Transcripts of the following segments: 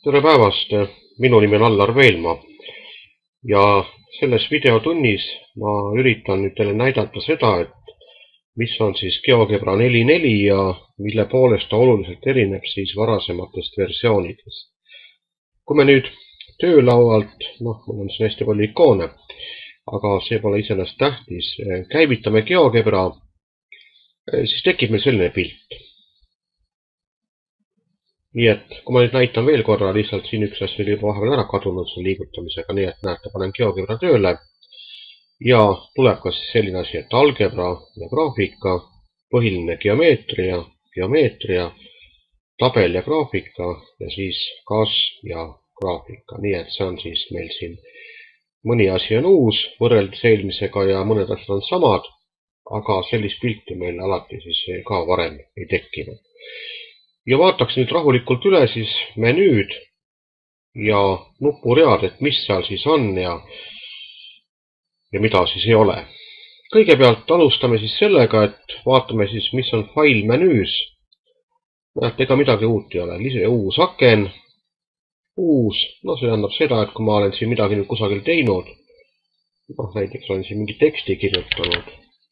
Tere päevast, minu nimi on Allar Veelmaa ja selles videotunnis ma üritan nüüd teile näidata seda, et mis on siis GeoGebra 4.4 ja mille poolest ta oluliselt erineb siis varasematest versioonidest. Kui me nüüd töölaualt, mul on siin hästi palju ikoone, aga see pole iseenesest tähtis, käivitame GeoGebra, siis tekib meil selline pilt. Nii et, kui ma nüüd näitan veel korra, lihtsalt siin üks asja oli juba vahepeal ära kadunud selle liigutamisega, nii et näete, panen GeoGebra tööle ja tuleb ka siis selline asi, et algebra ja graafika, põhiline geomeetria, tabel ja graafika ja siis kasv ja graafika. Nii et see on siis meil siin mõni asi on uus võrreldes eelmisega ja mõned asjad on samad, aga sellist pilti meil alati siis ka varem ei tekkinud. Ja vaataks nüüd rahulikult üle siis menüüd ja nupuread, et mis seal siis on ja mida siis ei ole. Kõigepealt alustame siis sellega, et vaatame siis, mis on fail menüüs. Näete, ega midagi uut ei ole. Uus aken, see tähendab seda, et kui ma olen siin midagi nüüd kusagil teinud, näiteks olen siin mingi teksti kirjutanud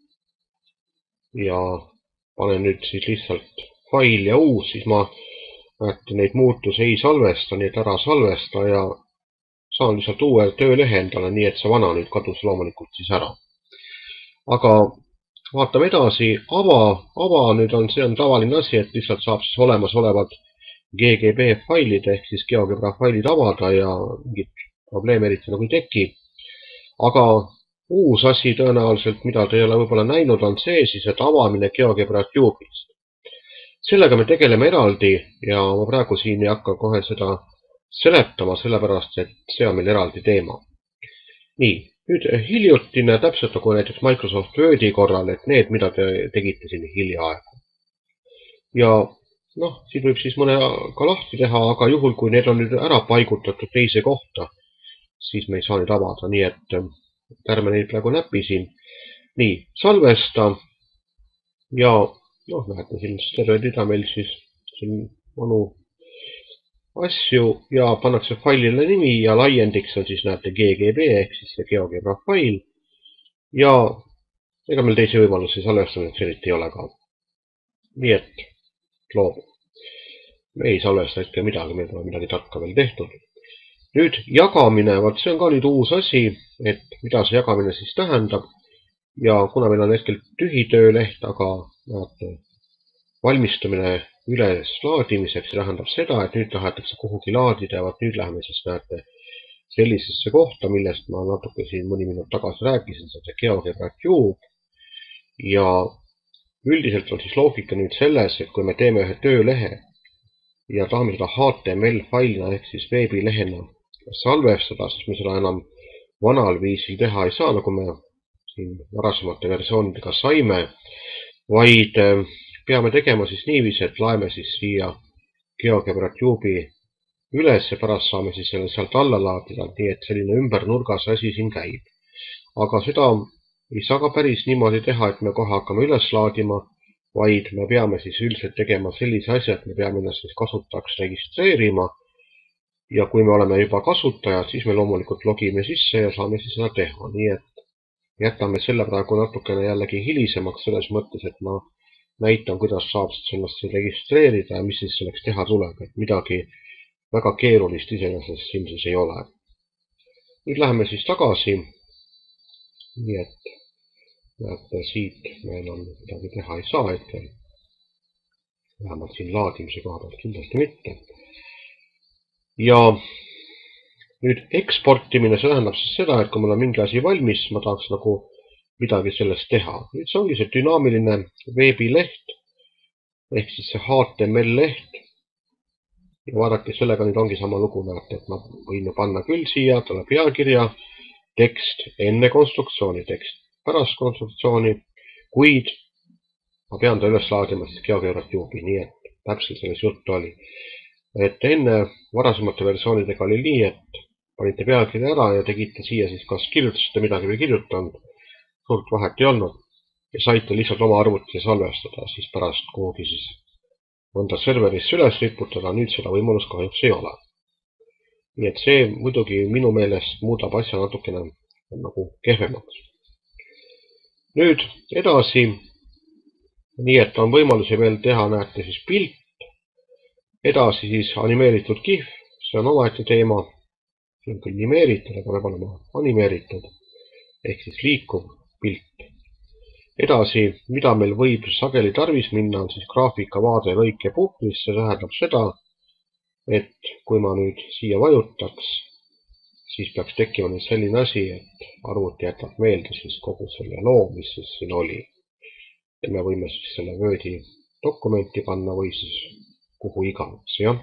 ja panen nüüd siis lihtsalt fail ja uus, siis ma neid muutusi ei salvesta, nii et ära salvesta ja saan lihtsalt uue töölehe endale, nii et see vana nüüd kadus loomulikult siis ära. Aga vaatame edasi, ava nüüd on, see on tavaline asi, et lihtsalt saab siis olemasolevad GGB failid ehk siis GeoGebra failid avada ja mingit probleemi eriti nagu ei teki. Aga uus asi tõenäoliselt, mida te ei ole võib-olla näinud, on see siis, et avamine GeoGebra Cube'ist. Sellega me tegeleme eraldi ja ma praegu siin ei hakka kohe seda seletama, sellepärast, et see on meil eraldi teema. Nii, nüüd hiljutine, täpselt nagu näiteks Microsoft Wordi korral, et need, mida te tegite siin hiljaaegu. Ja siin võib siis mõne ka lahti teha, aga juhul, kui need on nüüd ära paigutatud teise kohta, siis me ei saa neid avada, nii et ärme neid praegu näpi siin. Nii, salvesta ja näete, siin terve rida meil siis siin vanu asju ja pannakse failile nimi ja laiendiks on siis näete GGB ehk siis see GeoGebra fail ja ega meil teisi võimalusi salvestamiseks eriti ei ole ka. Nii et loobu. Me ei salvesta hetke midagi, meil pole midagi tarka veel tehtud. Nüüd jagamine, see on ka nüüd uus asi, et mida see jagamine siis tähendab ja kuna meil on hetkel tühi tööleht, aga näete, valmistumine üles laadimiseks tähendab seda, et nüüd tahetakse kuhugi laadida ja nüüd läheme siis näete sellisesse kohta, millest ma natuke siin mõni minut tagasi rääkisin, see GeoGebra Cube ja üldiselt on siis loogika nüüd selles, et kui me teeme ühe töölehe ja tahame seda HTML failina ehk siis veebilehena salvestada, siis me seda enam vanal viisil teha ei saa, nagu me siin varasemate versioonidega saime, vaid peame tegema siis niiviisi, et laeme siis siia GeoGebra Cube'i üles ja pärast saame siis selle sealt alla laadida, nii et selline ümbernurgas asi siin käib. Aga seda ei saa ka päris niimoodi teha, et me kohe hakkame üles laadima, vaid me peame siis üldiselt tegema sellise asja, et me peame ennast siis kasutajaks registreerima ja kui me oleme juba kasutajad, siis me loomulikult logime sisse ja saame siis seda teha, nii et jätame selle praegu natukene jällegi hilisemaks selles mõttes, et ma näitan, kuidas saab ennast registreerida ja mis siis selleks teha tuleb, et midagi väga keerulist iseenesest siin siis ei ole. Nüüd läheme siis tagasi, nii et näete siit meil on midagi teha ei saa hetkel, vähemalt siin laadimise koha pealt kindlasti mitte. Ja nüüd eksportimine, see tähendab siis seda, et kui mul on mingi asi valmis, ma tahaks nagu midagi sellest teha. Nüüd see ongi see dünaamiline veebileht, ehk siis see HTML leht. Ja vaadake, sellega nüüd ongi sama lugu, näete, et ma võin ju panna küll siia, tuleb pealkirja, tekst enne konstruktsiooni, tekst pärast konstruktsiooni, kuid ma pean ta üles laadima siis GeoGebra Cube'i, nii et täpselt selles juttu oli. Et enne varasemate versioonidega oli nii, et panite pealkirja ära ja tegite siia siis kas kirjutasite midagi või kirjutanud, suurt vahet ei olnud ja saite lihtsalt oma arvuti salvestada, siis pärast kuhugi siis mõnda serverisse üles riputada, nüüd seda võimalust kahjuks ei ole. nii et see muidugi minu meelest muudab asja natukene nagu kehvemaks. Nüüd edasi, nii et on võimalusi veel teha, näete siis pilt, edasi siis animeeritud GIF, see on omaette teema, see on küll nimeeritud, aga peab olema animeeritud, ehk siis liikuv pilt. Edasi, mida meil võib sageli tarvis minna, on siis graafikavaade lõikepuhvis, see tähendab seda, et kui ma nüüd siia vajutaks, siis peaks tekkima nüüd selline asi, et arvuti jätab meelde siis kogu selle loo, mis siis siin oli. Ja me võime siis selle Wordi dokumenti panna või siis kuhu iganes, jah.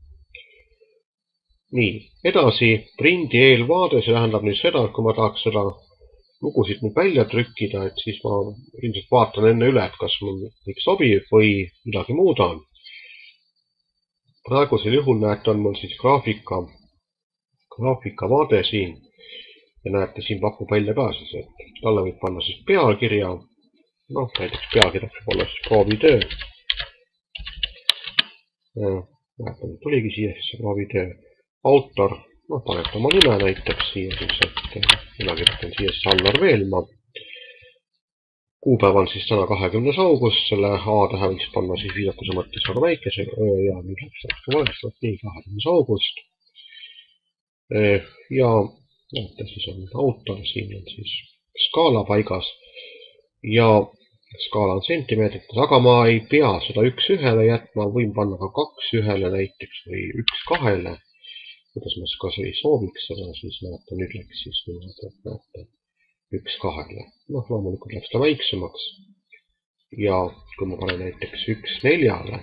Nii, edasi prindi eelvaade, see tähendab nüüd seda, et kui ma tahaks seda lugusid nüüd välja trükkida, et siis ma ilmselt vaatan enne üle, et kas mul kõik sobib või midagi muud on. Praegusel juhul näete, on mul siis graafikavaade siin ja näete, siin pakub välja ka siis, et talle võib panna siis pealkirja, noh, näiteks pealkirjaks võib olla siis proovitöö. Näete, tuligi siia siis proovitöö. Autor, noh, panete oma nime näiteks siia siis, et mina kirjutan siia siis Allar Veelmaa. Kuupäev on siis täna 20. august, selle A-tähe võiks panna siis viidakuse mõttes väga väikese ja nüüd läks valestab nii 20. august. Ja näete, siis on autor, siin on siis skaala paigas ja skaala on sentimeetrites, aga ma ei pea seda 1 1 jätma, võin panna ka 2 1 näiteks või 1 2. Kuidas ma kas ei sooviks seda, siis näete, nüüd läks siis niimoodi, et näete 1 2. Noh, loomulikult läks ta väiksemaks ja kui ma panen näiteks 1 4,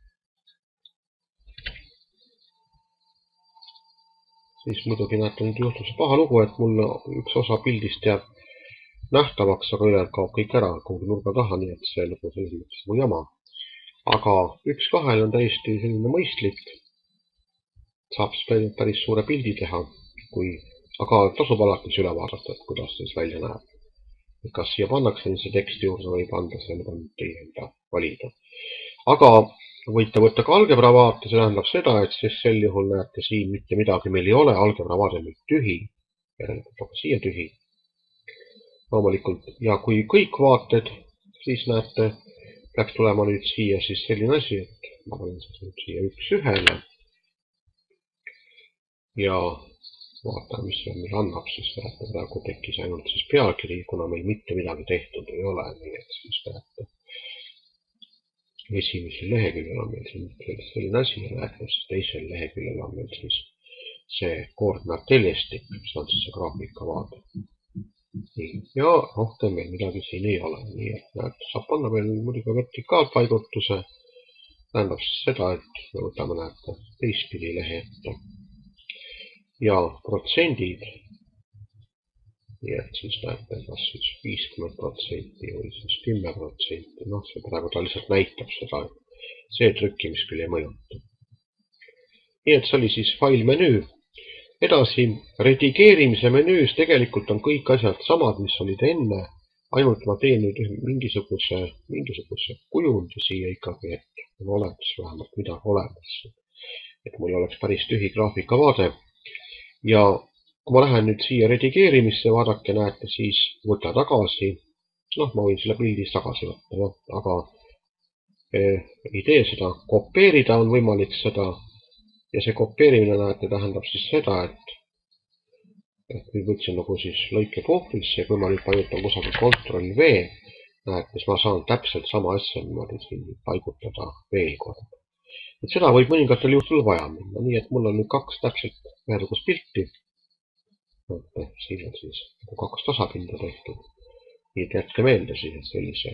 siis muidugi näete, nüüd juhtus paha lugu, et mul üks osa pildist jääb nähtavaks, aga ülejäänud kaob kõik ära kuhugi nurga taha, nii et see lugu selles mõttes mu jama. Aga 1 2 on täiesti selline mõistlik, saab päris suure pildi teha, aga tasub alati üle vaadata, et kuidas see välja näeb. Kas siia pannakse see teksti juurde või panda, see on teie enda valida. Aga võite võtta ka algebra vaate, see tähendab seda, et siis sel juhul näete siin mitte midagi meil ei ole, algebra vaade on tühi, järelikult aga siia tühi. Loomulikult, ja kui kõik vaated, siis näete, peaks tulema nüüd siia siis selline asi, et ma panen siia 1 1 ja vaatame, mis see meil annab, siis näete, praegu tekkis ainult siis pealkiri, kuna meil mitte midagi tehtud ei ole, nii et siis näete, esimesel leheküljel on meil siin selline asi ja näete, siis teisel leheküljel on meil siis see koordinaateljestik, mis on siis see graafikavaade. Ja rohkem meil midagi siin ei ole, nii et näete, saab panna veel muidugi vertikaalpaigutuse, tähendab siis seda, et me võtame näete teistpidi lehe ette. Ja protsendid, nii et siis näete, kas siis 50% või siis 10%, noh, see praegu ta lihtsalt näitab seda, et see trükkimist küll ei mõjuta. Nii et see oli siis file menüü. Edasi, redigeerimise menüüs tegelikult on kõik asjad samad, mis olid enne, ainult ma teen nüüd mingisuguse kujundi siia ikkagi, et oleks vähemalt midagi olemas, et mul oleks päris tühi graafikavaade. Ja kui ma lähen nüüd siia redigeerimisse, vaadake, näete, siis võta tagasi. Noh, ma võin selle pildis tagasi võtta, aga ei tee seda. Kopeerida on võimalik seda. Ja see kopeerimine, näete, tähendab siis seda, et nüüd võtsin nagu siis lõike puhvrisse ja kui ma nüüd paigutan kusagil Ctrl V, näete, siis ma saan täpselt sama asja niimoodi siin paigutada veel korda. Et seda võib mõningatel juhtul vaja minna, nii et mul on nüüd 2 täpselt ühesugust pilti. Siin on siis 2 tasapinda tehtud. Nii et jätke meelde siis, sellise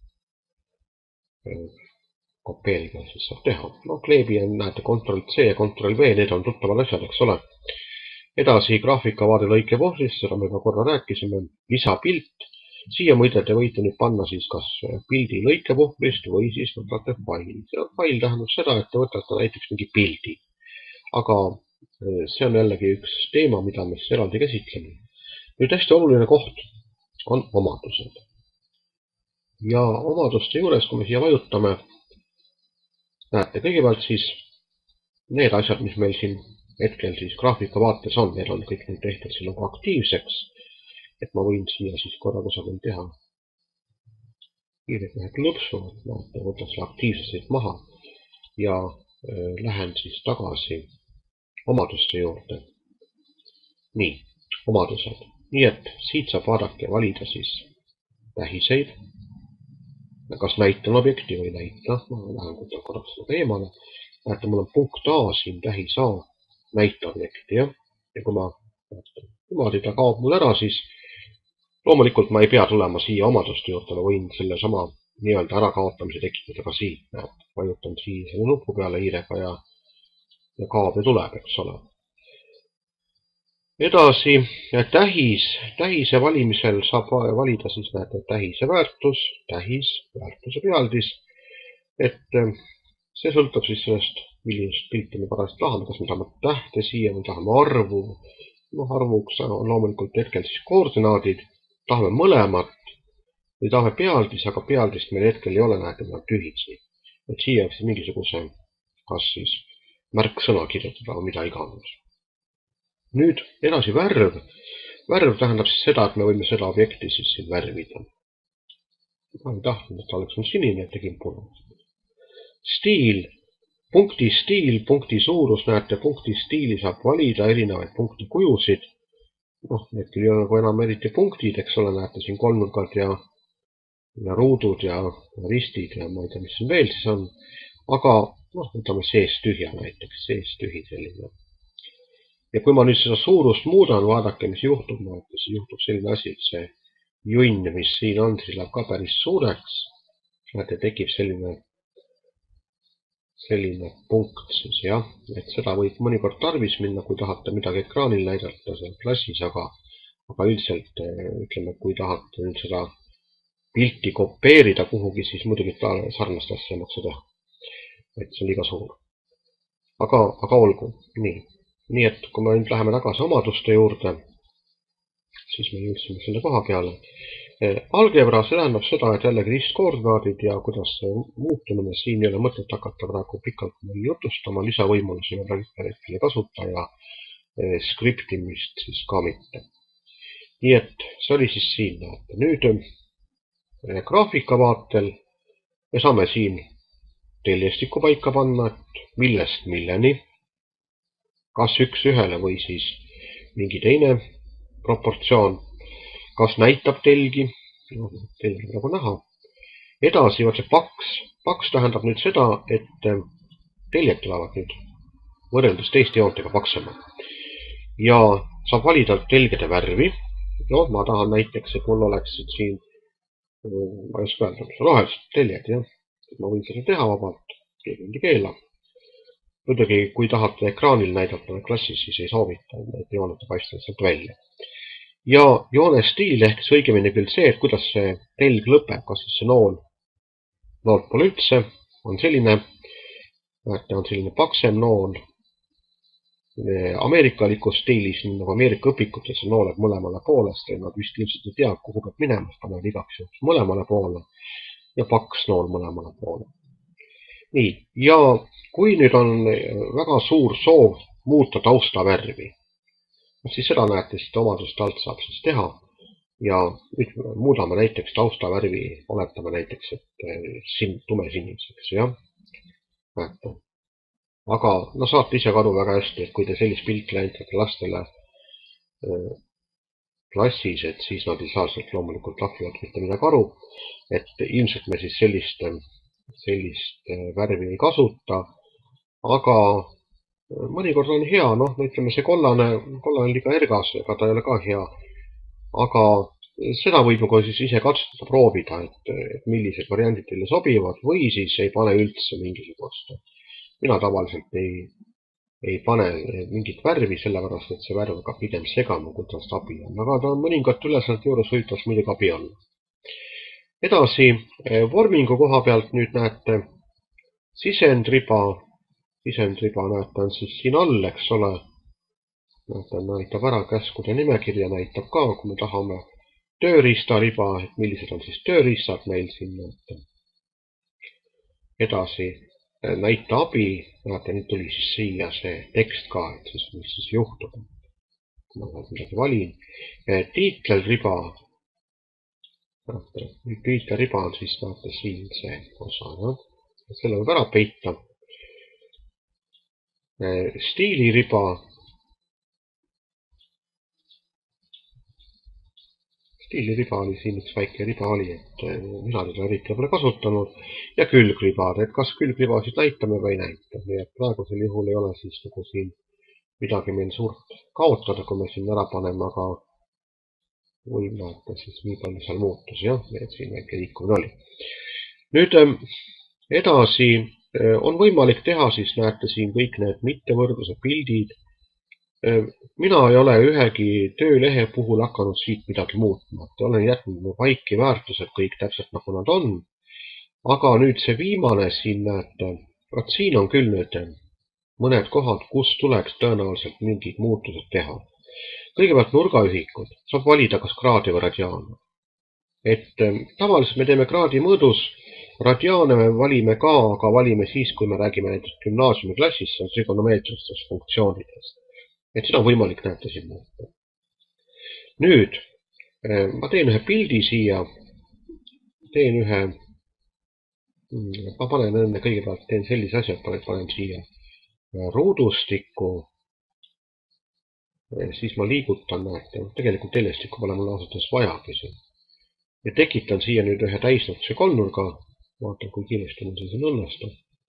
kopeeriga siis saab teha. No, kleebi on, näete, Ctrl C ja Ctrl V, need on tuttavad asjad, eks ole. Edasi graafikavaade lõike puhvrist, seda me ka korra rääkisime, lisapilt. Siia muide te võite nüüd panna siis kas pildi lõikepuhvrist või siis võtate faili. Fail tähendab seda, et te võtate näiteks mingi pildi. Aga see on jällegi üks teema, mida me siis eraldi käsitleme. Nüüd hästi oluline koht on omadused. Ja omaduste juures, kui me siia vajutame, näete kõigepealt siis need asjad, mis meil siin hetkel siis graafika vaates on, need on kõik need tehtud siin nagu aktiivseks, et ma võin siia siis korra kusagil teha kiirelt ühe klõpsu, näete, võtan selle aktiivsest maha ja lähen siis tagasi omaduste juurde. Nii, omadused. Nii et siit saab vaadake valida siis tähiseid, kas näitan objekti või näita, ma lähen korraks seda eemale. Näete, mul on punkt A siin, tähis A, näita objekti, ja kui ma niimoodi ta kaob mul ära, siis loomulikult ma ei pea tulema siia omaduste juurde, ma võin selle sama nii-öelda ärakaotamise tekitada ka siit. Vajutan siia selle nupu peale hiirega ja kaob ja tuleb, eks ole. Edasi, tähise valimisel saab valida siis näete tähise väärtus, väärtuse pealdis. Et see sõltub siis sellest, millist pilti me parajasti tahame, kas me tahame tähte siia, me tahame arvu. Arvuks on loomulikult hetkel siis koordinaadid, tahame mõlemat või tahame pealdis, aga pealdist meil hetkel ei ole, näete, meil on tühitsi. Et siia siis mingisuguse, kas siis märksõna kirjutada või mida iganes. Nüüd edasi värv. Värv tähendab siis seda, et me võime seda objekti siis siin värvida. Ma ei tahtnud, et ta oleks sinine, tegin punast. Stiil. Punkti stiil, punkti suurus, näete, punkti stiili saab valida erinevaid punkti kujusid. Need küll ei ole nagu enam eriti punktid, eks ole, näete siin kolmnurgad ja ruudud ja ristid ja ma ei tea, mis siin veel siis on. Aga võtame sees tühja näiteks, sees tühi selline. Ja kui ma nüüd seda suurust muudan, vaadake, mis juhtub, siis juhtub selline asi, et see junn, mis siin on, siis läheb ka päris suureks. Näete, tekib selline punkt siis, jah. Et seda võib mõnikord tarvis minna, kui tahate midagi ekraanil näidata seal klassis, aga üldiselt, ütleme, kui tahate nüüd seda pilti kopeerida kuhugi, siis muidugi sarnast asja maksa teha. Et see on liiga suur. Aga olgu, nii. Nii et kui me nüüd läheme tagasi omaduste juurde, siis me jõudsime selle koha peale. Algebra, see tähendab seda, et jällegi ristkoordinaadid ja kuidas see muutumine, siin ei ole mõtet hakata praegu pikalt jutustama, lisavõimalusi me praegu ei kasuta ja skriptimist siis ka mitte. Nii et see oli siis siin, näete. Nüüd graafika vaatel me saame siin teljestiku paika panna, et millest milleni, kas üks ühele või siis mingi teine proportsioon, kas näitab telgi, telgi nagu näha. Edasi on see paks. Paks tähendab nüüd seda, et teljed tulevad nüüd võrreldes teiste joontega paksema. Ja saab valida telgede värvi. Ma tahan näiteks, et mul oleksid siin, ma ei oska öelda, rohelised teljed, jah. Ma võin seda teha vabalt, keegi ei keela. Muidugi, kui tahate ekraanil näidata klassis, siis ei soovita, et joonete paistavad sealt välja. Ja joone stiil ehk see õigemini küll see, et kuidas see telg lõpeb, kas siis see nool pole üldse, on selline, näete, on selline paksem nool, ameerikalikus stiilis, nagu Ameerika õpikutes on nooled mõlemale poole, sest nad vist ilmselt ei tea, kuhu peab minema, panevad igaks juhuks mõlemale poole ja paks nool mõlemale poole. Nii, ja kui nüüd on väga suur soov muuta taustavärvi, siis seda näete, siit omaduste alt saab siis teha ja nüüd muudame näiteks taustavärvi, oletame näiteks, et tumesiniseks, jah, näete. Aga saate ise aru väga hästi, et kui te sellist pilti näitate lastele klassis, et siis nad ei saa sealt loomulikult lahvivalt mitte midagi aru, et ilmselt me siis sellist värvi ei kasuta, aga mõnikord on hea, ütleme see kollane liiga ergas, ega ta ei ole ka hea, aga seda võib nagu siis ise katsutada, proovida, et millised variandid teile sobivad või siis ei pane üldse mingisugust. Mina tavaliselt ei pane mingit värvi, sellepärast, et see värv hakkab pigem segama, kui tast abi on, aga ta on mõningate ülesannete juures võitas muidugi abi olla. Edasi, vormingu koha pealt nüüd näete sisendriba näete on siis siin all, eks ole. Näitab ära käskude nimekirja, näitab ka, kui me tahame tööriistariba, et millised on siis tööriistad meil siin näete. Edasi näite abi, näete, nüüd tuli siis siia see tekst ka, et siis mis siis juhtub. Kui ma midagi valin. Tiitleriba. Tiitleriba on siis näete siin see osa. Selle võib ära peita. Stiiliriba. Stiiliriba oli siin üks väike riba oli, et mina teda eriti pole kasutanud. Ja külgribad, et kas külgribasid näitame või ei näita. Nii et praegusel juhul ei ole siis nagu siin midagi meil suurt kaotada, kui me siin ära paneme, aga või näete siis nii palju seal muutus, jah, et siin väike liikumine oli. Nüüd edasi on võimalik teha siis näete siin kõik need mittevõrdluse pildid. Mina ei ole ühegi töölehe puhul hakanud siit midagi muutma. Olen jätnud paiki väärtused kõik täpselt nagu nad on. Aga nüüd see viimane siin näete, vaat siin on küll nüüd mõned kohad, kus tuleks tõenäoliselt mingid muutused teha. Kõigepealt nurgaühikud saab valida kas kraadi või radiaane. Et tavaliselt me teeme kraadi mõõdus, radiaane me valime ka, aga valime siis, kui me räägime näiteks gümnaasiumiklassis, see on trigonomeetristest funktsioonidest. Et seda on võimalik näete siin muuta. Nüüd ma teen ühe pildi siia, ma panen enne kõigepealt teen sellise asja, et panen siia ruudustikku, siis ma liigutan, näete, tegelikult telestikku pole mul ausalt vajagi siin. Ja tekitan siia nüüd ühe täisnurkse kolmnurga, vaatan kui kiiresti mul siin õnnestub.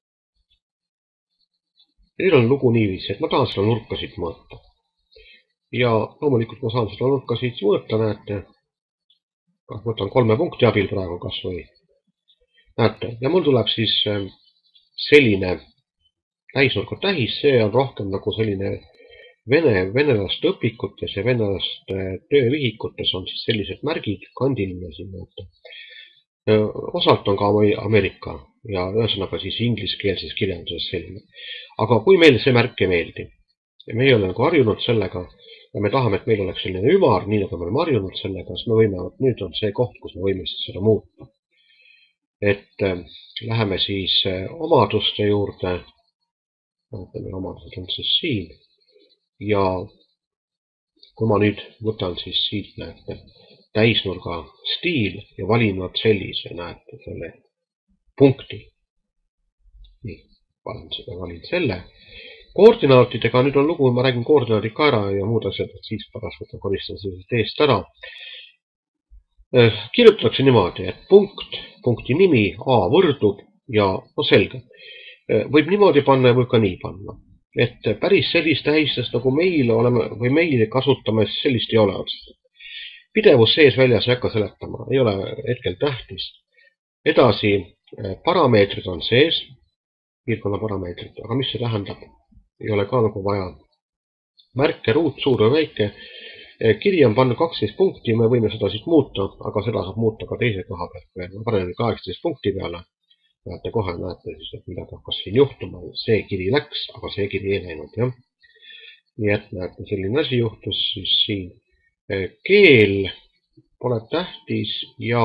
Ja nüüd on lugu niiviisi, et ma tahan seda nurka siit mõõta. Ja loomulikult ma saan seda nurka siit mõõta, näete. Võtan 3 punkti abil praegu kas või. Näete, ja mul tuleb siis selline täisnurka tähis, see on rohkem nagu selline venelaste õpikutes ja venelaste töövihikutes on siis sellised märgid, kandiline siin näete. Osalt on ka Ameerika ja ühesõnaga siis ingliskeelses kirjanduses selline. Aga kui meile see märk ei meeldi ja me ei ole nagu harjunud sellega ja me tahame, et meil oleks selline ümar, nii nagu me oleme harjunud sellega, siis me võime, nüüd on see koht, kus me võime siis seda muuta. Et läheme siis omaduste juurde. Meie omadused on siis siin. Ja kui ma nüüd võtan siis siit näete täisnurga stiil ja valin nad sellise, näete, selle punkti. Nii, valin selle. Koordinaatidega nüüd on lugu, ma räägin koordinaadid ka ära ja muud asjad, et siis pärast võtan koristan sellest eest ära. Kirjutatakse niimoodi, et punkti nimi A võrdub ja no selge. Võib niimoodi panna ja võib ka nii panna. Et päris sellist tähistest nagu meil oleme või meil kasutame, sellist ei ole otseselt. Pidevus sees väljas ei hakka seletama, ei ole hetkel tähtis. Edasi, parameetrid on sees, piirkonna parameetrid, aga mis see tähendab? Ei ole ka nagu vaja. Märke, ruut, suur või väike. Kiri on pannud 12 punkti, me võime seda siis muuta, aga seda saab muuta ka teise koha pealt. Ma panen 18 punkti peale. Näete kohe, näete siis, et midagi hakkas siin juhtuma. See kiri läks, aga see kiri ei läinud, jah. Nii et näete, selline asi juhtus siis siin. Keel pole tähtis ja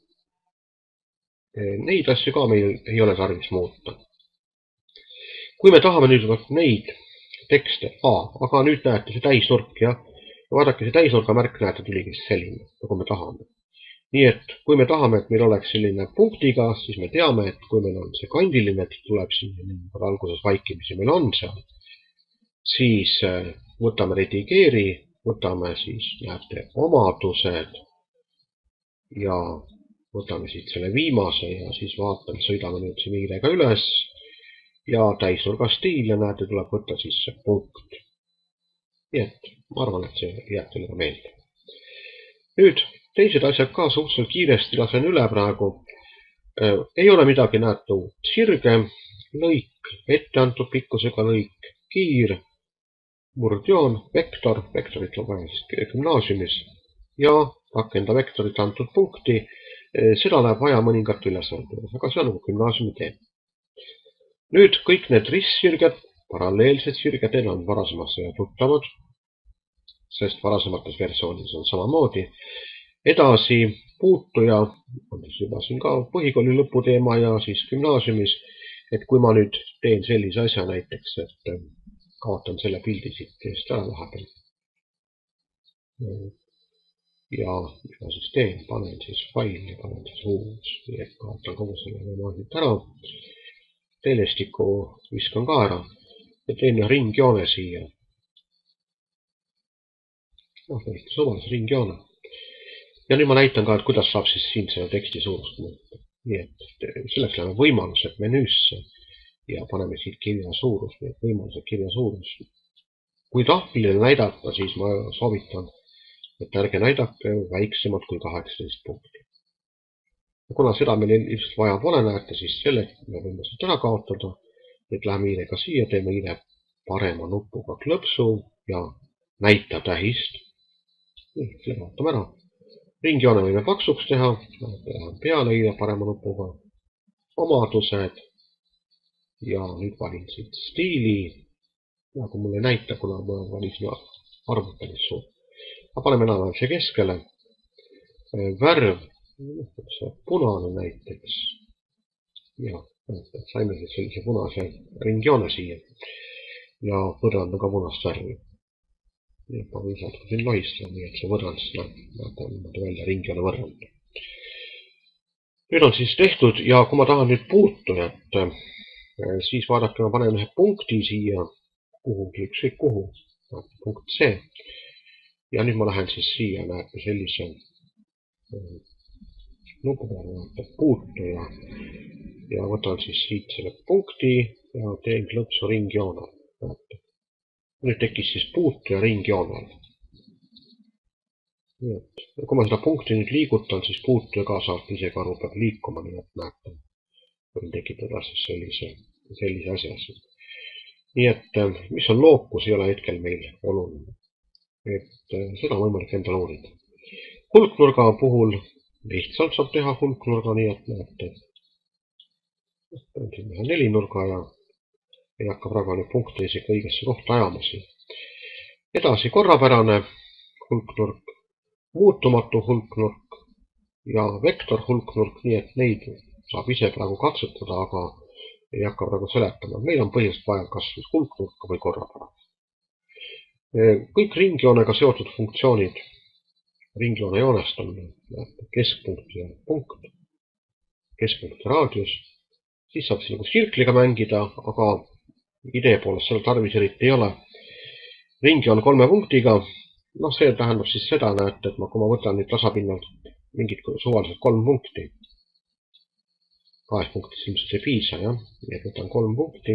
neid asju ka meil ei ole tarvis muuta. Kui me tahame nüüd neid tekste, aga nüüd näete see täisnurk, jah. Vaadake, see täisnurga märk näete tuligi selline, nagu me tahame. Nii et kui me tahame, et meil oleks selline punktiga, siis me teame, et kui meil on see kandiline, et tuleb siin alguses vaikimisi meil on seal, siis võtame redigeeri, võtame siis näete omadused ja võtame siit selle viimase ja siis vaatame, sõidame nüüd siin viirega üles ja täisnurga stiil ja näete, tuleb võtta siis see punkt. Nii et ma arvan, et see jääb teile ka meelde. Nüüd teised asjad ka suhteliselt kiiresti lasen üle praegu. Ei ole midagi näete uut. Sirge, lõik, etteantud pikkusega lõik, kiir, murdjoon, vektor, vektorit on vaja siis gümnaasiumis ja rakenda vektorit antud punkti. Seda läheb vaja mõningat ülesanded, aga see on nagu gümnaasiumi teema. Nüüd kõik need ristsirged, paralleelsed sirged, need on varasemas tuttavad, sest varasemates versioonides on samamoodi. Edasi puutuja, on siis juba siin ka põhikooli lõputeema ja siis gümnaasiumis. Et kui ma nüüd teen sellise asja näiteks, et kaotan selle pildi siit eest ära vahepeal. Ja mis ma siis teen, panen siis faili ja panen siis uus, nii et kaotan kogu selle niimoodi ära. Telestiku viskan ka ära ja teen ringjoone siia. Suvalise ringjoone. Ja nüüd ma näitan ka, et kuidas saab siis siin selle teksti suurust muuta. Nii et selleks läheme võimalused menüüsse ja paneme siit kirja suurus, nii et võimalused kirja suurus. Kui tahvlile näidata, siis ma soovitan, et ärge näidake väiksemalt kui 18 punkti. Kuna seda meil ilmselt vaja pole, näete, siis selle me võime siit ära kaotada. Et läheme hiilega siia, teeme hiile parema nupuga klõpsu ja näita tähist. Selle vaatame ära. Ringjoone võime paksuks teha, peale hiile parema nupuga. Omadused. Ja nüüd valin siit stiili. Ja kui mulle ei näita, kuna ma valisin arvutamist suur. Ma paneme enam see keskele. Värv, punane näiteks. Ja saime siis sellise punase ringjoone siia. Ja võrrand on ka punast värvi. Nii et ma võin saada siin lohistada, nii et see võrrand siis näeb niimoodi välja ringjoone võrrand. Nüüd on siis tehtud ja kui ma tahan nüüd puutujat, siis vaadake, ma panen ühe punkti siia, kuhugi, ükskõik kuhu, punkt C. Ja nüüd ma lähen siis siia, näete sellise nupu peale, näete puutuja ja võtan siis siit selle punkti ja teen klõpsu ringjoonel. Nüüd tekkis siis puutuja ringjoonel. Kui ma seda punkti nüüd liigutan, siis puutuja ka saab isegi aru, peab liikuma, nii et näete, võin tekitada siis sellise asja. Nii et mis on lookus, ei ole hetkel meil oluline. Et seda on võimalik endale uurida. Hulknurga puhul lihtsalt saab teha hulknurga, nii et näete. Siin ühe nelinurga ja ei hakka praegu neid punkte isegi õigesse kohta ajama siin. Edasi korrapärane hulknurk, muutumatu hulknurk ja vektor hulknurk, nii et neid saab ise praegu katsetada, aga ei hakka praegu seletama. Meil on põhiliselt vaja kas hulknurka või korrapärane. Kõik ringjoonega seotud funktsioonid, ringjoone joonestamine, keskpunkt ja punkt, keskpunkt ja raadius, siis saab siin sirkliga mängida, aga idee poolest seda tarvis eriti ei ole. Ringjoon 3 punktiga, see tähendab siis seda, näete, et kui ma võtan nüüd tasapinnalt mingid suvaliselt 3 punkti, 2 punktist ilmselt ei piisa, jah, nii et võtan 3 punkti,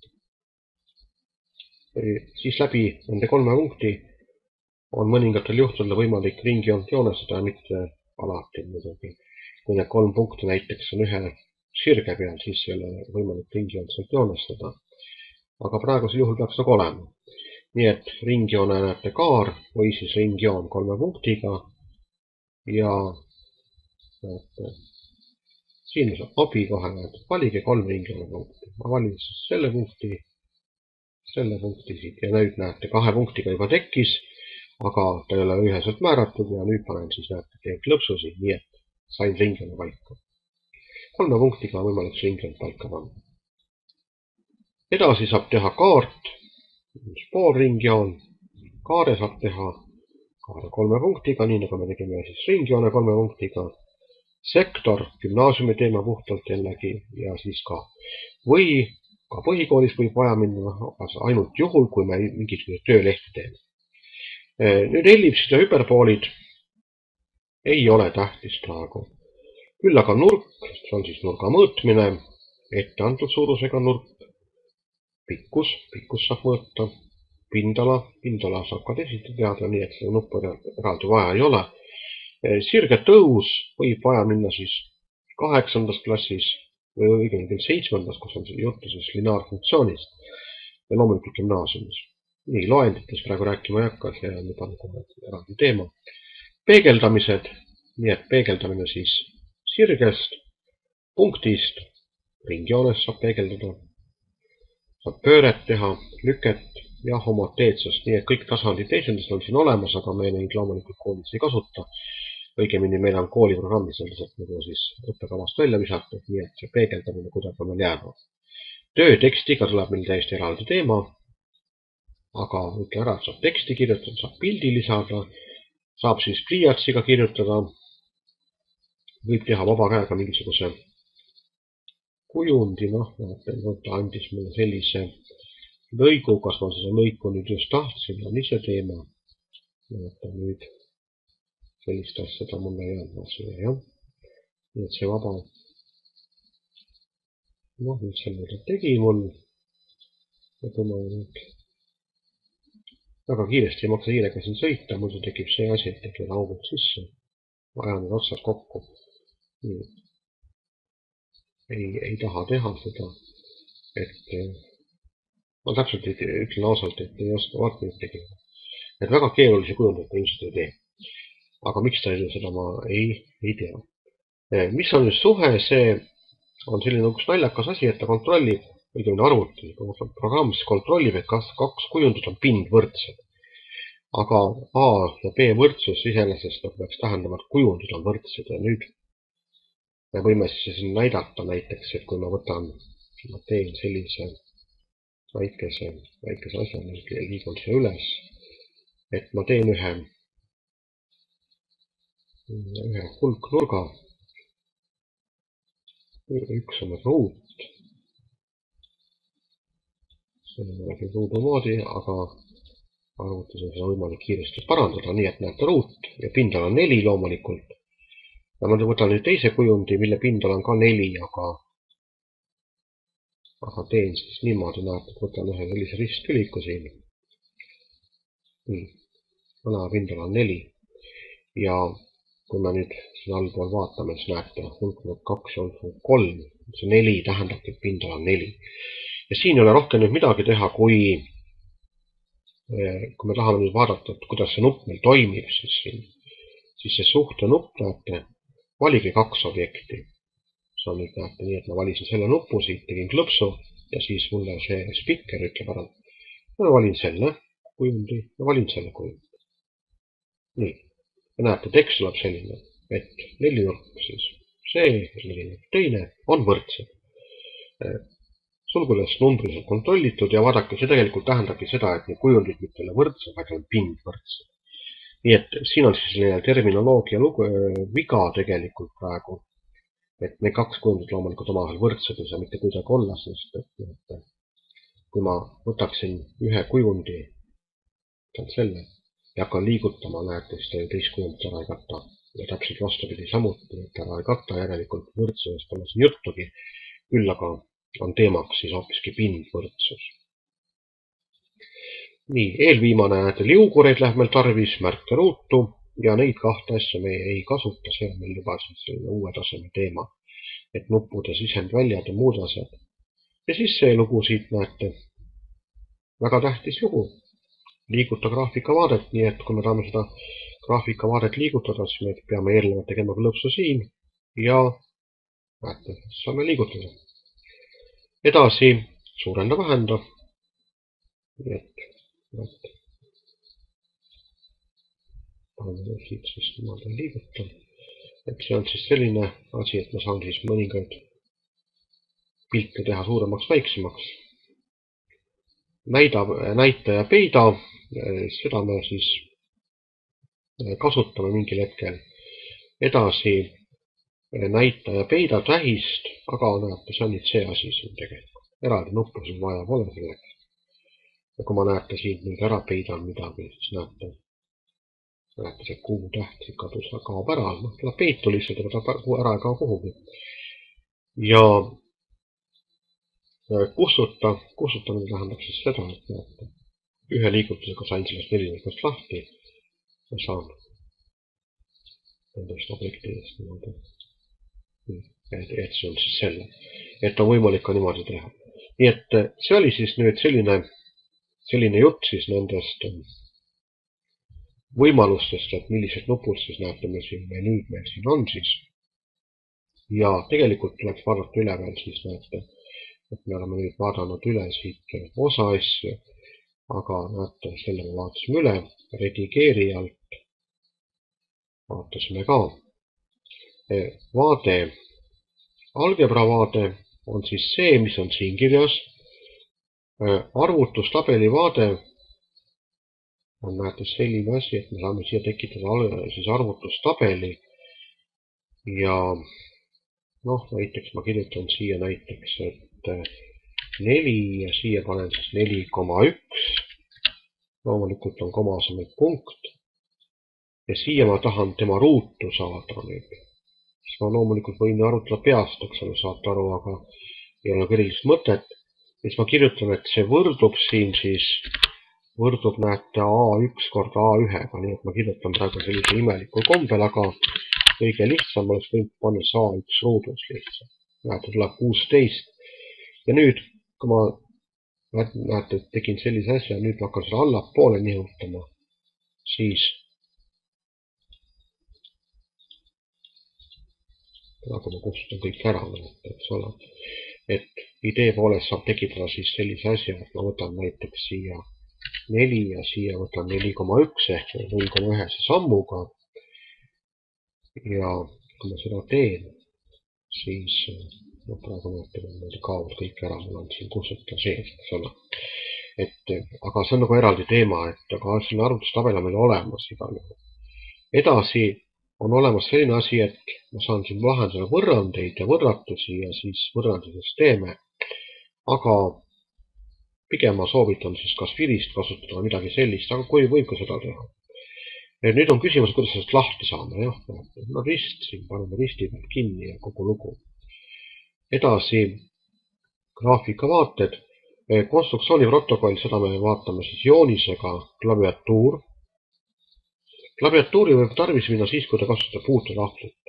siis läbi nende 3 punkti on mõningatel juhtudel võimalik ringjoont joonestada, mitte alati muidugi. Kui need 3 punkti näiteks on ühe sirge peal, siis ei ole võimalik ringjoont sealt joonestada. Aga praegusel juhul peaks nagu olema. Nii et ringjoone näete kaar või siis ringjoon 3 punktiga ja näete, siin saab abi kohe, näete, valige 3 ringjoone punkti. Ma valin siis selle punkti siit ja nüüd näete 2 punktiga juba tekkis, aga ta ei ole üheselt määratud ja nüüd panen siis näete, teen klõpsusi, nii et sain ringjoone paika. 3 punktiga on võimalik ringjoon paika panna. Edasi saab teha kaart, poolringjoon, kaare saab teha kaare 3 punktiga, nii nagu me tegime siis ringjoone 3 punktiga, sektor, gümnaasiumi teema puhtalt jällegi ja siis ka. Või ka põhikoolis võib vaja minna ainult juhul, kui me mingisuguse töölehti teeme. Nüüd ellipsid ja hüperboolid ei ole tähtis praegu. Küll aga nurk, see on siis nurga mõõtmine, ette antud suurusega nurk, pikkus saab mõõta, pindala saab ka teisiti teada, nii et seda nuppu eraldi vaja ei ole. Sirge tõus võib vaja minna siis 8. klassis või õigemini 7. kus on juttu siis lineaarfunktsioonist ja loomulikult gümnaasiumis. Nii, loendites praegu rääkima ei hakka, see on juba eraldi teema. Peegeldamised, nii et peegeldamine siis sirgest, punktist, ringjoonest saab peegeldada, saab pööret teha, lüket ja homoteetsust, nii et kõik tasandid teisendused on siin olemas, aga me neid loomulikult koolis ei kasuta. Õigemini meil on kooliprogrammis sellised nagu siis õppekavast välja visatud, nii et see peegeldamine kuidagi on meil jäänud. Töötekstiga tuleb meil täiesti eraldi teema, aga ütle ära, et saab teksti kirjutada, saab pildi lisada, saab siis pliiatsiga kirjutada, võib teha vaba käega mingisuguse kujundi, ta andis mulle sellise lõigu, kas ma seda lõiku nüüd just tahtsin, on ise teema. Nüüd sellist asja ta mulle ei andma siia, jah. Nii et see vaba. Nüüd selle ta tegi mul. Ja kui ma nüüd väga kiiresti ei maksa hiirega siin sõita, muidu tekib see asi, et tekivad augud sisse. Ma ajan need otsad kokku. Ei taha teha seda, et ma täpselt ütlen ausalt, et ei oska vaata ühtegi. Et väga keerulisi kujundeid ta ilmselt ei tee. Aga miks ta seda ma ei tea. Mis on just suhe, see on selline üks naljakas asi, et ta kontrollib, õigemini arvuti, programm siis kontrollib, et kas kaks kujundit on pindvõrdsed. Aga A ja B võrdsus iseenesest peaks tähendama, et kujundid on võrdsed ja nüüd me võime siis näidata näiteks, et kui ma teen sellise väikese asja, liigun siia üles, et ma teen ühe hulknurga, üks on ruut, see on ruudu moodi, aga arvutis on seda võimalik kiiresti parandada, nii et näete ruut ja pindala on 4 loomulikult. Ja ma võtan nüüd teise kujundi, mille pindala on ka 4, aga teen siis niimoodi, näete, et võtan ühe sellise ristküliku siin. Nii, vana pindala on 4. Ja kui me nüüd siin allpool vaatame, siis näete, hulknurk 2 ja hulknurk 3. See 4 tähendabki, et pindala on 4. Ja siin ei ole rohkem nüüd midagi teha, kui me tahame nüüd vaadata, et kuidas see nupp meil toimib, siis see suhte nupp, näete, valige 2 objekti. See on nüüd, näete, nii, et ma valisin selle nupu siit, tegin klõpsu ja siis mulle see spikker ütleb ära. Ma valin selle kujundi ja valin selle kujundi. Nii, ja näete, tekst tuleb selline, et 4 nurk siis see ja 4 nurk teine on võrdsed. Sulgudes numbriliselt kontrollitud ja vaadake, see tegelikult tähendabki seda, et need kujundid mitte ole võrdsed, vaid on pindvõrdsed. Nii et siin on siis selline terminoloogia viga tegelikult praegu, et need 2 kujundid loomulikult omavahel võrdsed ei saa mitte kuidagi olla, sest et kui ma võtaksin ühe kujundi, selle, ja hakkan liigutama, näete, siis teist kujundit ära ei kata. Ja täpselt vastupidi samuti, et ära ei kata, järelikult võrdsusest pole siin juttugi, küll aga on teemaks siis hoopiski pindvõrdsus. Nii, eelviimane näete liugureid läheb meil tarvis, märke ruutu ja neid 2 asja me ei kasuta, see on meil juba selline uue taseme teema, et nuppude sisendväljad ja muud asjad. Ja siis see lugu siit näete, väga tähtis lugu, liiguta graafikavaadet, nii et kui me tahame seda graafikavaadet liigutada, siis me peame eelnevalt tegema klõpsu siin ja näete, saame liigutada. Edasi suurenda vähenda. Siit siis niimoodi liigutan. Et see on siis selline asi, et ma saan siis mõningaid pilte teha suuremaks, väiksemaks. Näita ja peida, seda me siis kasutame mingil hetkel. Edasi näita ja peida tähist, aga näete, see on nüüd see asi siin tegelikult. Eraldi nuppu siin vaja pole selleks. Ja kui ma näete siin nüüd ära peidan midagi, siis näete see kuu täht kadus kaob ära. Tuleb peitu lihtsalt, aga ta ära ei kao kuhugi. Ja kustutamine tähendab siis seda, et näete, ühe liigutusega sain sellest 4 nurgast lahti ja saan nendest objektidest niimoodi. Et see on siis selle, et on võimalik ka niimoodi teha. Nii et see oli siis nüüd selline jutt siis nendest võimalustest, et millised nupud siis näete me siin menüüd meil siin on siis. Ja tegelikult tuleks vaadata üle veel siis näete, et me oleme nüüd vaadanud üle siit osa asju, aga näete, selle me vaatasime üle, redigeerijalt vaatasime ka. Vaade, algebra vaade on siis see, mis on siin kirjas. Arvutustabeli vaade on näete selline asi, et me saame siia tekitada siis arvutustabeli ja näiteks ma kirjutan siia näiteks, et 4 ja siia panen siis 4,1. Loomulikult on koma asemel punkt. Ja siia ma tahan tema ruutu saada nüüd. Siis ma loomulikult võin arutada peast, eks ole, saate aru, aga ei ole kõrilist mõtet. Siis ma kirjutan, et see võrdub siin siis, võrdub näete A1 korda A1-ga, nii et ma kirjutan praegu sellise imelikul kombel, aga kõige lihtsam oleks võinud panna A1 ruudus lihtsalt. Näete, tuleb 16. Ja nüüd, kui ma näete, et tegin sellise asja, nüüd ma hakkan seda allapoole nihutama, siis nagu ma kustutan kõik ära, eks ole. Et idee poolest saab tekitada siis sellise asja, et ma võtan näiteks siia 4 ja siia võtan 4,1 ehk 0,1 sammuga. Ja kui ma seda teen, siis praegu näete, kaovad kõik ära, mul on siin kustutada sees, eks ole. Aga see on nagu eraldi teema, et aga selline arvutustabel on meil olemas igal juhul. Edasi on olemas selline asi, et ma saan siin vahendada võrrandeid ja võrratusi ja siis võrrandusüsteeme, aga pigem ma soovitan siis kas virist kasutada või midagi sellist, aga kui võib ka seda teha. Nüüd on küsimus, kuidas sellest lahti saame, jah, no rist, siin paneme risti pealt kinni ja kogu lugu. Edasi graafikavaated, konstruktsiooniprotokoll, seda me vaatame siis joonisega klaviatuur. Klaviatuuri võib tarvis minna siis, kui te kasutate puutetahvlit.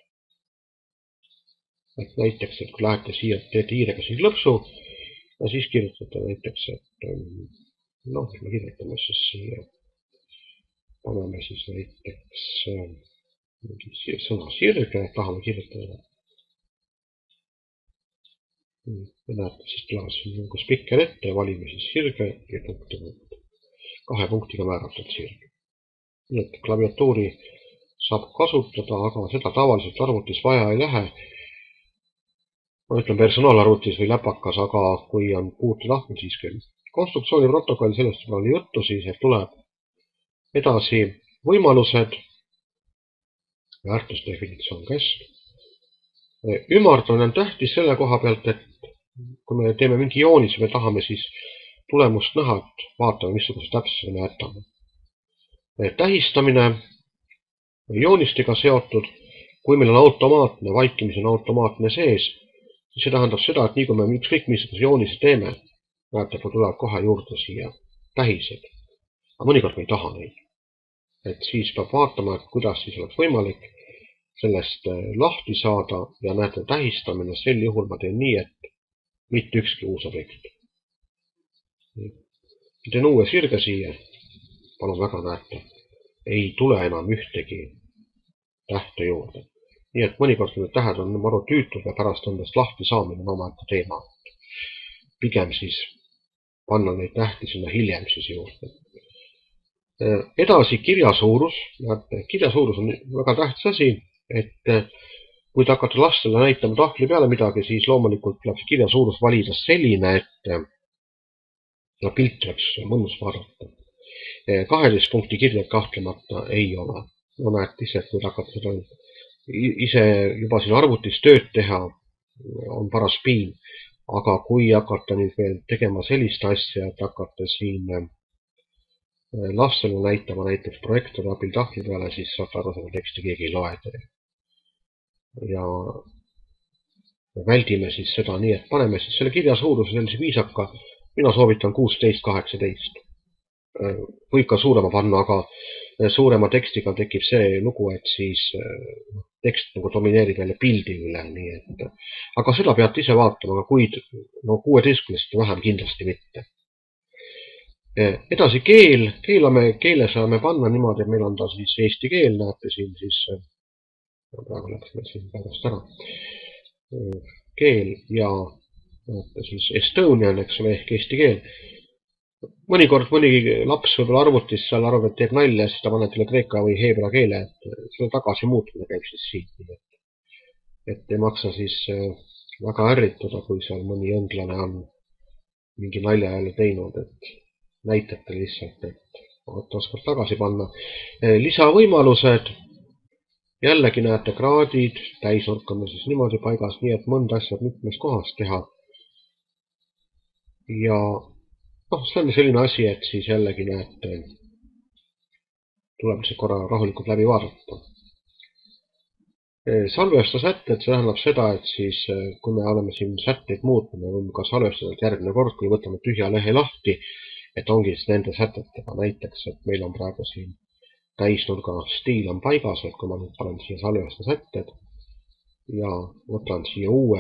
Et näiteks, et kui lähete siia, teete hiirega siin klõpsu ja siis kirjutate näiteks, et me kirjutame siis siia, paneme siis näiteks sõna sirge, tahame kirjutada. Me näete, siis tuleb siin nagu spikker ette ja valime siis sirge ja punkti. 2 punktiga määratud sirge. Nii et klaviatuuri saab kasutada, aga seda tavaliselt arvutis vaja ei lähe. Ma ütlen personaalarvutis või läpakas, aga kui on puutetahvel, siis küll. Konstruktsiooniprotokoll, sellest juba oli juttu siis, et tuleb edasi võimalused, väärtusdefinitsioon käsk. Ümardamine on tähtis selle koha pealt, et kui me teeme mingi joonis, me tahame siis tulemust näha, et vaatame, missuguse täpsuse me jätame. Tähistamine joonistega seotud, kui meil on automaatne, vaikimis on automaatne sees, siis see tähendab seda, et nii kui me ükskõik missuguse joonise teeme, näete, kui tulevad kohe juurde siia tähised. Aga mõnikord me ei taha neid. Et siis peab vaatama, et kuidas siis oleks võimalik sellest lahti saada ja näete, tähistamine sel juhul ma teen nii, et mitte ükski uus objekt. Teen uue sirge siia. Palun väga näete, ei tule enam ühtegi tähte juurde. Nii et mõnikord need tähed on maru tüütud ja pärast nendest lahti saamine on omaette teema. Pigem siis panna neid tähti sinna hiljem siis juurde. Edasi kirjasuurus. Kirjasuurus on väga tähtis asi, et kui te hakkate lastele näitama tahvli peale midagi, siis loomulikult tuleb kirjasuurus valida selline, et pilt oleks mõnus vaadata. 12 punkti kirjad kahtlemata ei ole. No näete ise, kui te hakkate seda ise juba siin arvutis tööd teha, on paras piin. Aga kui hakata nüüd veel tegema sellist asja, et hakata siin lastele näitama näiteks projektori abil tahvli peale, siis saate aru, seda teksti keegi ei loe. Ja väldime siis seda nii, et paneme siis selle kirja suuruse sellise viisaka, mina soovitan 16-18. Võib ka suurema panna, aga suurema tekstiga tekib see lugu, et siis tekst nagu domineerib jälle pildi üle, nii et aga seda peate ise vaatama, aga kuid 16 vähem kindlasti mitte. Edasi keel, keele saame panna niimoodi, et meil on ta siis eesti keel, näete siin siis, praegu läks meil siin pärast ära, keel ja näete siis Estonian, eks ole, ehk eesti keel. Mõnikord mõni laps võib-olla arvutis seal arvab, et teeb nalja, siis ta paneb teile kreeka või heebra keele, et selle tagasi muutmine käib siis siit. Et ei maksa siis väga ärritada, kui seal mõni õnglane on mingi nalja jälle teinud, et näitate lihtsalt, et oskad tagasi panna. Lisavõimalused. Jällegi näete kraadid, täisnurk on siis niimoodi paigas, nii et mõnda asja mitmes kohas teha. Ja see on selline asi, et siis jällegi näete, tuleb see korra rahulikult läbi vaadata. Salvesta sätted, see tähendab seda, et siis kui me oleme siin sätteid muutnud, me võime ka salvestada järgmine kord, kui võtame tühja lehe lahti, et ongi siis nende sätetega. Näiteks, et meil on praegu siin täisnurga stiil on paigas, et kui ma nüüd panen siia salvesta sätted ja võtan siia uue,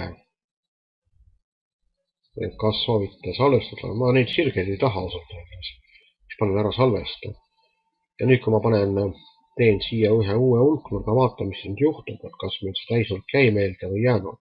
et kas soovite salvestada, ma neid sirgeid ei taha ausalt öeldes, siis panen ära salvesta. Ja nüüd, kui ma teen siia ühe uue hulknurga, vaatan, mis nüüd juhtub, et kas meil see täisnurk jäi meelde või jäänud.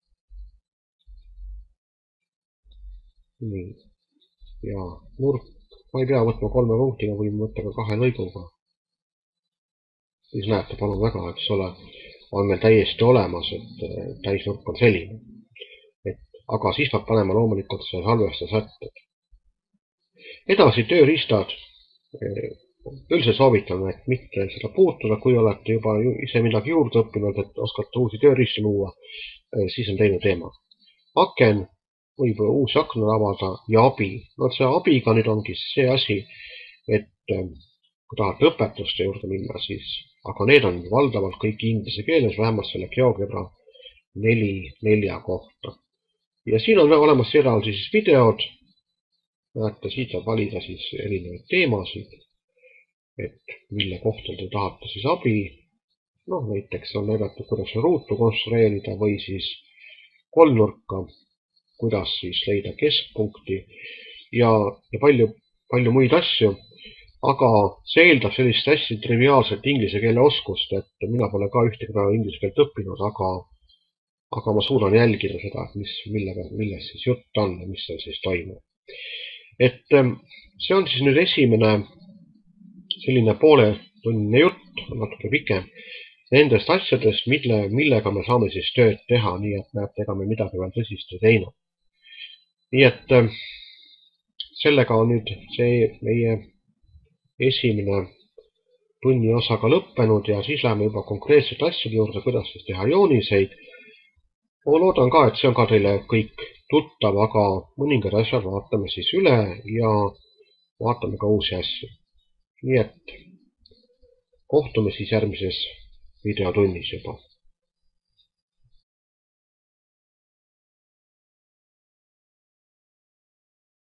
Nii. Ja nurk, ma ei pea võtma 3 punktiga, võin võtta ka 2 lõiguga. Siis näete, palun väga, eks ole, on meil täiesti olemas, et täisnurk on selline. Aga siis peab panema loomulikult see salvesta sätted. Edasi tööriistad. Üldse soovitan, et mitte seda puutuda, kui olete juba ise midagi juurde õppinud, et oskate uusi tööriistu luua, siis on teine teema. Aken võib uusi akna avada ja abi. See abiga nüüd ongi see asi, et kui tahate õpetuste juurde minna, siis, aga need on valdavalt kõik inglise keeles, vähemalt selle GeoGebra 4 kohta. Ja siin on olemas eraldi siis videod. Näete, siit saab valida siis erinevaid teemasid, et mille kohta te tahate siis abi. Näiteks on näidatud, kuidas ruutu konstrueerida või siis kolmnurka, kuidas siis leida keskpunkti ja palju muid asju. Aga see eeldab sellist hästi triviaalset inglise keele oskust, et mina pole ka ühtegi inglise keelt õppinud, aga ma suudan jälgida seda, milles siis jutt on ja mis seal siis toimub. Et see on siis nüüd esimene selline pooletunnine jutt, natuke pikem, nendest asjadest, millega me saame siis tööd teha, nii et näete, ega me midagi veel tõsist ei teinud. Nii et sellega on nüüd see meie esimene tunni osaga lõppenud ja siis läheme juba konkreetsete asjade juurde, kuidas siis teha jooniseid. Ma loodan ka, et see on ka teile kõik tuttav, aga mõningad asjad vaatame siis üle ja vaatame ka uusi asju. Nii et kohtume siis järgmises videotunnis juba.